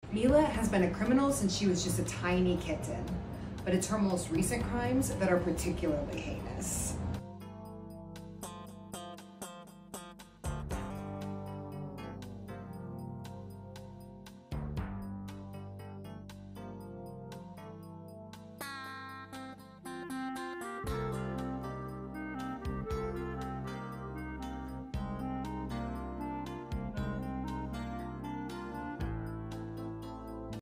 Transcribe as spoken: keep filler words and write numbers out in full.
Mila has been a criminal since she was just a tiny kitten, but it's her most recent crimes that are particularly heinous.